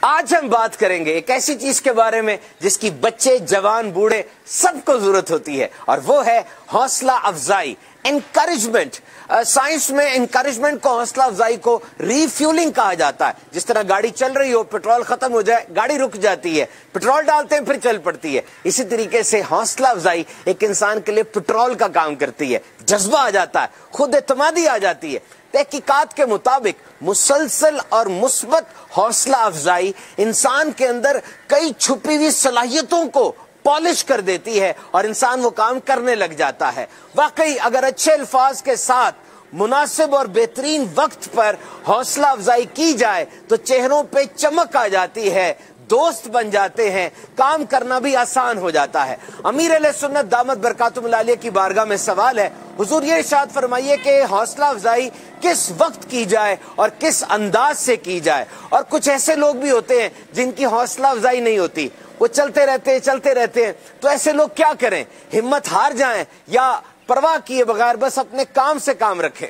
آج ہم بات کریں گے ایک ایسی چیز کے بارے میں جس کی بچے، جوان، بوڑھے سب کو ضرورت ہوتی ہے، اور وہ ہے حوصلہ افزائی، انکریجمنٹ۔ سائنس میں انکریجمنٹ کو، حوصلہ افزائی کو ری فیولنگ کہا جاتا ہے۔ جس طرح گاڑی چل رہی ہو، پیٹرول ختم ہو جائے، گاڑی رک جاتی ہے، پیٹرول ڈالتے ہیں پھر چل پڑتی ہے۔ اسی طریقے سے حوصلہ افزائی ایک انسان کے لیے پیٹرول کا کام کرتی ہے، جذبہ آ جاتا ہے، خود اعتمادی آ جاتی ہے۔ تحقیقات کے مطابق مسلسل اور مثبت حوصلہ افزائی انسان کے اندر کئی چھپی ہوئی صلاحیتوں کو پالش کر دیتی ہے اور انسان وہ کام کرنے لگ جاتا ہے۔ واقعی اگر اچھے الفاظ کے ساتھ مناسب اور بہترین وقت پر حوصلہ افزائی کی جائے تو چہروں پہ چمک آ جاتی ہے، دوست بن جاتے ہیں، کام کرنا بھی آسان ہو جاتا ہے۔ امیر اہل سنت دامت برکاتہم اللہ علیہ کی بارگاہ میں سوال ہے، حضور یہ ارشاد فرمائیے کہ حوصلہ افزائی کس وقت کی جائے اور کس انداز سے کی جائے؟ اور کچھ ایسے لوگ بھی ہوتے ہیں جن کی حوصلہ افزائی نہیں ہوتی، وہ چلتے رہتے ہیں، تو ایسے لوگ کیا کریں؟ ہمت ہار جائیں یا پرواہ کیے بغیر بس اپنے کام سے کام رکھیں؟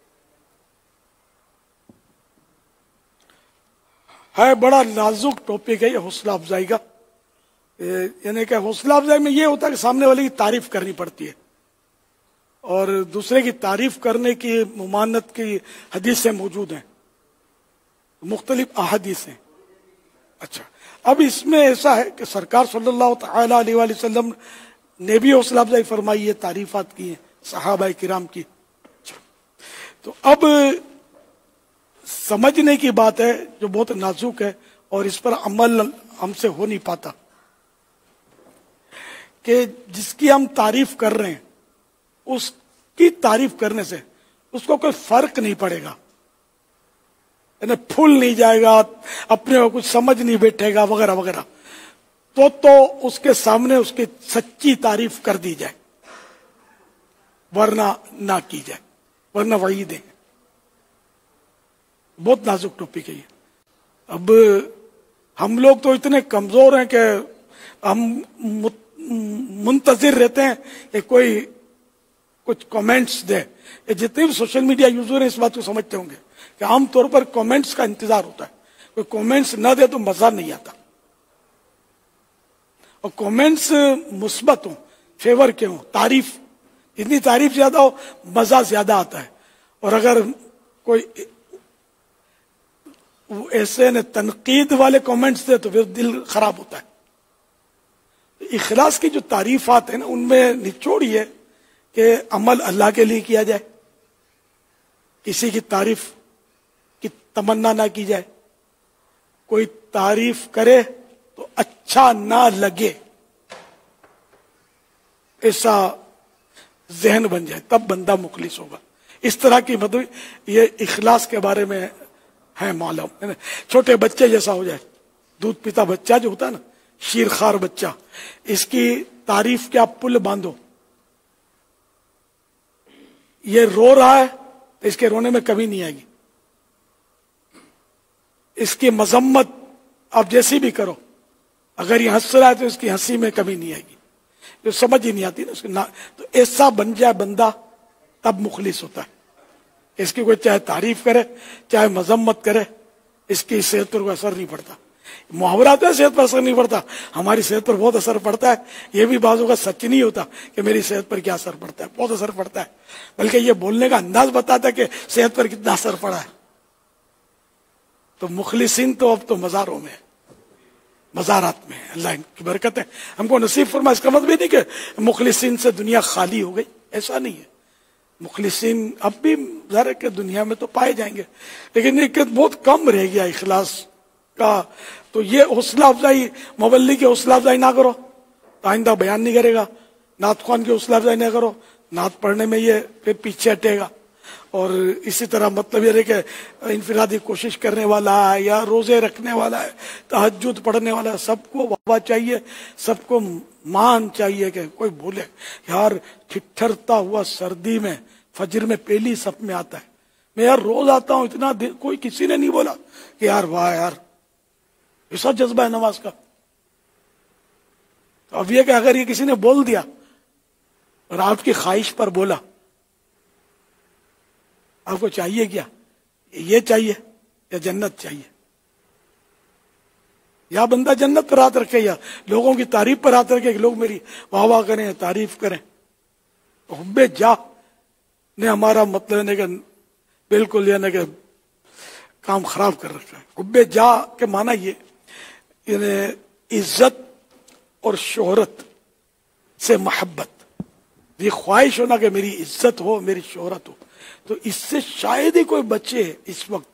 ہے بڑا نازک ٹاپک ہے یہ حوصلہ افزائی کا۔ یعنی کہ حوصلہ افزائی میں یہ ہوتا ہے کہ سامنے والے کی تعریف کرنی پڑتی ہے، اور دوسرے کی تعریف کرنے کی ممانعت کی حدیثیں موجود ہیں، مختلف احادیث ہیں۔ اچھا، اب اس میں ایسا ہے کہ سرکار صلی اللہ تعالی علیہ وآلہ وسلم نے بھی حوصلہ افزائی فرمائی ہے، تعریفات کی ہیں صحابہ کرام کی۔ اچھا، تو اب سمجھنے کی بات ہے جو بہت نازک ہے، اور اس پر عمل ہم سے ہو نہیں پاتا، کہ جس کی ہم تعریف کر رہے ہیں اس کی تعریف کرنے سے اس کو کوئی فرق نہیں پڑے گا، یعنی پھول نہیں جائے گا، اپنے کو کچھ سمجھ نہیں بیٹھے گا وغیرہ وغیرہ، تو اس کے سامنے اس کی سچی تعریف کر دی جائے، ورنہ نہ کی جائے، ورنہ وعید ہے۔ بہت نازک ٹاپک ہے یہ۔ اب ہم لوگ تو اتنے کمزور ہیں کہ ہم منتظر رہتے ہیں کہ کوئی کچھ کامنٹس دے۔ یہ جتنے بھی سوشل میڈیا یوزر ہیں اس بات کو سمجھتے ہوں گے کہ عام طور پر کامنٹس کا انتظار ہوتا ہے، کوئی کامنٹس نہ دے تو مزہ نہیں آتا، اور کامنٹس مثبت ہوں، فیور کے ہوں، تعریف، جتنی تعریف زیادہ ہو مزہ زیادہ آتا ہے، اور اگر کوئی ایسے تنقید والے کامنٹس دے تو پھر دل خراب ہوتا ہے۔ اخلاص کی جو تعریفات ہیں نا، ان میں نچوڑ یہ کہ عمل اللہ کے لیے کیا جائے، کسی کی تعریف کی تمنا نہ کی جائے، کوئی تعریف کرے تو اچھا نہ لگے، ایسا ذہن بن جائے، تب بندہ مخلص ہوگا۔ اس طرح کی مطلب یہ اخلاص کے بارے میں ہے معلوم۔ چھوٹے بچے جیسا ہو جائے، دودھ پیتا بچہ جو ہوتا ہے نا، شیر خوار بچہ، اس کی تعریف کے آپ پل باندھو، یہ رو رہا ہے تو اس کے رونے میں کمی نہیں آئے گی، اس کی مذمت آپ جیسی بھی کرو، اگر یہ ہنس رہا ہے تو اس کی ہنسی میں کمی نہیں آئے گی، جو سمجھ ہی نہیں آتی نا اس کی تو ایسا بن جائے بندہ، تب مخلص ہوتا ہے۔ اس کی کوئی چاہے تعریف کرے چاہے مذمت کرے، اس کی صحت پر کوئی اثر نہیں پڑتا۔ محاورات میں صحت پر اثر نہیں پڑتا، ہماری صحت پر بہت اثر پڑتا ہے۔ یہ بھی بعضوں کا سچ نہیں ہوتا کہ میری صحت پر کیا اثر پڑتا ہے، بہت اثر پڑتا ہے، بلکہ یہ بولنے کا انداز بتاتا ہے کہ صحت پر کتنا اثر پڑا ہے۔ تو مخلصین تو اب تو مزاروں میں، مزارات میں، اللہ ان کی برکت ہے ہم کو نصیب فرما۔ اس کا مطلب نہیں کہ مخلصین سے دنیا خالی ہو گئی، ایسا نہیں ہے۔ مخلصین اب بھی ظاہر ہے کہ دنیا میں تو پائے جائیں گے، لیکن ایک بہت کم رہ گیا اخلاص کا۔ تو یہ حوصلہ افزائی، مبلغ کی حوصلہ افزائی نہ کرو تو آئندہ بیان نہیں کرے گا، نعت خوان کی حوصلہ افزائی نہ کرو، نعت پڑھنے میں یہ پھر پیچھے ہٹے گا۔ اور اسی طرح مطلب یہ ہے کہ انفرادی کوشش کرنے والا ہے یا روزے رکھنے والا ہے، تہجد پڑھنے والا ہے، سب کو واہ چاہیے، سب کو مان چاہیے کہ کوئی بولے یار ٹھٹھرتا ہوا سردی میں فجر میں پہلی صف میں آتا ہے، میں یار روز آتا ہوں اتنا دیر، کوئی کسی نے نہیں بولا کہ یار واہ یار ایسا جذبہ ہے نماز کا۔ تو اب یہ کہ اگر یہ کسی نے بول دیا اور آپ کی خواہش پر بولا، آپ کو چاہیے کیا؟ یہ چاہیے یا جنت چاہیے؟ या बंदा जन्नत पर हाथ रखे या लोगों की तारीफ पर हाथ रखे कि लोग मेरी वाह वाह करें, तारीफ करें। तो हुब्बे जा ने हमारा मतलब है कि बिल्कुल यानी कि काम खराब कर रखा है। हुब्बे जा के माना ये इज्जत और शोहरत से मोहब्बत, ये ख्वाहिश होना कि मेरी इज्जत हो, मेरी शोहरत हो, तो इससे शायद ही कोई बचे इस वक्त।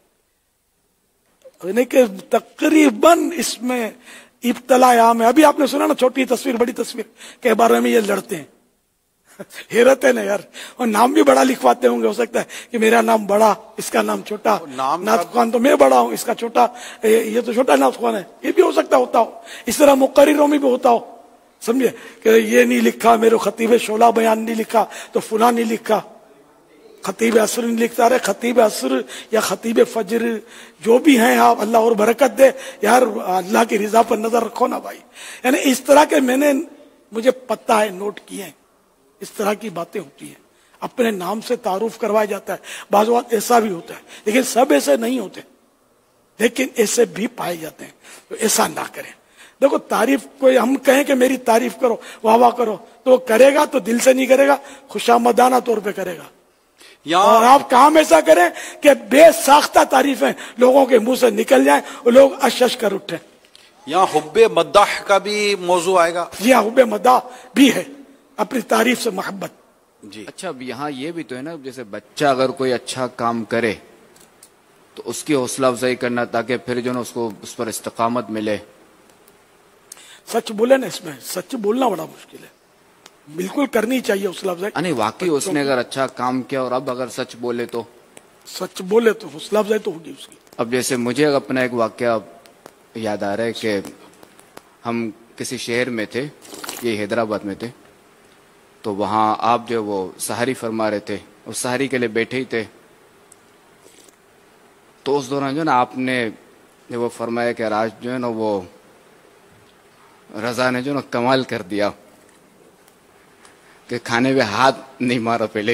यानी कि तकरीबन इसमें इब्तला आम है। अभी आपने सुना ना छोटी तस्वीर बड़ी तस्वीर के बारे में ये लड़ते हैं। हैरत है ना यार, और नाम भी बड़ा लिखवाते होंगे, हो सकता है कि मेरा नाम बड़ा, इसका नाम छोटा, नाथ खान तो मैं बड़ा हूं, इसका छोटा, ये तो छोटा नाथ खान है, ये भी हो सकता होता हो। इस तरह मुकर्रिरों में भी होता हो, समझे, कि ये नहीं लिखा मेरे खतीब शोला बयान नहीं लिखा तो फुला नहीं लिखा, खतीब असर नहीं लिखता। अरे खतीब असर या खतीब फजर जो भी हैं आप, अल्लाह और बरकत दे यार, अल्लाह की रिजा पर नजर रखो ना भाई। यानी इस तरह के मैंने मुझे पता है, नोट किए हैं, इस तरह की बातें होती हैं। अपने नाम से तारुफ करवाया जाता है, बाज़ वक़्त ऐसा भी होता है, लेकिन सब ऐसे नहीं होते, लेकिन ऐसे भी पाए जाते हैं। तो ऐसा ना करें। देखो तारीफ, कोई हम कहें कि मेरी तारीफ करो, वाह वाह करो, तो करेगा तो दिल से नहीं करेगा, खुशामदाना तौर पे करेगा। और आप काम ऐसा करें कि बेसाख्ता तारीफें लोगों के मुंह से निकल जाएं और लोग अशश कर उठे। यहाँ हुब्बे मद्दाह का भी मौजू आएगा। जी हाँ, हुब्बे मद्दाह भी है, अपनी तारीफ से मोहब्बत। जी अच्छा, अब यहाँ ये भी तो है ना, जैसे बच्चा अगर कोई अच्छा काम करे तो उसकी हौसला अफजाई करना, ताकि फिर जो ना उसको उस पर इस्तकामत मिले। सच बोले ना, इसमें सच बोलना बड़ा मुश्किल है, बिल्कुल करनी चाहिए हौसला अफजाई। नहीं, वाकई उसने अगर अच्छा काम किया और अब अगर सच बोले तो हौसला अफजाई तो होगी उसकी। अब जैसे मुझे अपना एक वाकया याद आ रहा है कि हम किसी शहर में थे, ये हैदराबाद में थे, तो वहाँ आप जो वो सहारी फरमा रहे थे, उस सहारी के लिए बैठे ही थे, तो उस दौरान जो ना आपने वो फरमाया कि आज जो है ना वो रजा ने जो ना कमाल कर दिया कि खाने में हाथ नहीं मारा पहले।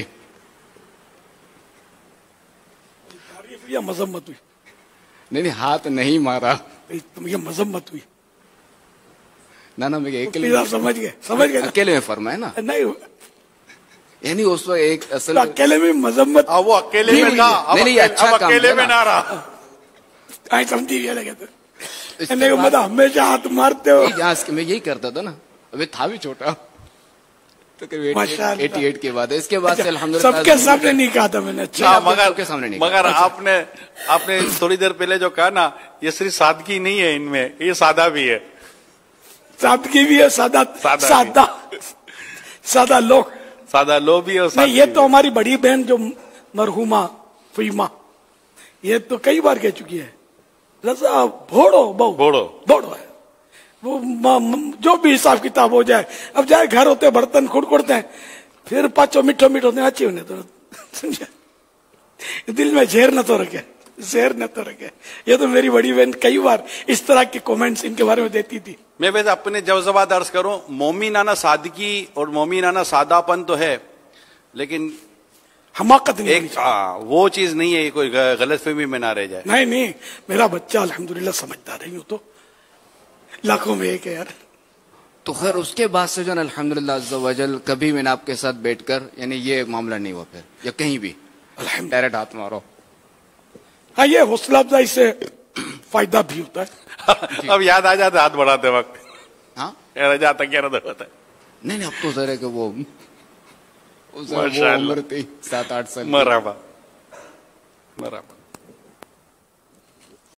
तारीफ या मजम्मत हुई? नहीं, हाथ नहीं मारा, ये मजम्मत हुई ना। मैं अकेले समझ गए अकेले में फरमाया ना, नहीं यानी उस वक्त एक असल तो अकेले में मजम्मत, वो अकेले में था, नहीं अच्छा काम अकेले में ना रहा, समझी गया लगे तो मतलब हमेशा हाथ मारते हो। मैं यही करता था ना, अभी था भी छोटा, तो 88 के बाद, इसके बाद से अल्हम्दुलिल्लाह सबके सामने नहीं कहा था मैंने। अच्छा, मगर सामने नहीं, मगर आपने थोड़ी देर पहले जो कहा ना, ये सिर्फ सादगी नहीं है इनमें, ये सादा भी है, सादगी भी है, सादा लोग भी है। नहीं, ये तो हमारी बड़ी बहन जो मरहुमा फीमा, ये तो कई बार कह चुकी है, रजा भोड़ो है वो, जो भी हिसाब किताब हो जाए। अब जाए घर होते बर्तन खुड़ते हैं, फिर पाचो मिठो होते हैं, अच्छी होने तो समझे, दिल में जहर न तो रखे। ये तो मेरी बड़ी बहन कई बार इस तरह के कमेंट्स इनके बारे में देती थी। मैं वैसे अपने जवाब अर्ज करूं, मोमिनाना सादगी और मोमिनाना सादापन तो है, लेकिन हमाकत नहीं, एक वो चीज नहीं है, कोई गलतफहमी में ना रह जाए। नहीं, मेरा बच्चा अल्हम्दुलिल्लाह समझदार है, यूं तो लाखों में एक है यार। तो खैर उसके बाद से जो है अल्हम्दुलिल्लाह अज़्ज़ा वजल कभी मैंने आपके साथ बैठकर, यानी ये मामला नहीं हुआ फिर, या कहीं भी डायरेक्ट हाथ मारो। हाँ, ये हौसला अफजाई से फायदा भी होता है। अब याद आ जाता हाथ बढ़ाते वक्त, हाँ जाता क्या होता है। नहीं, अब तो जरा कि वो उम्र थी 7-8 साल। मराबा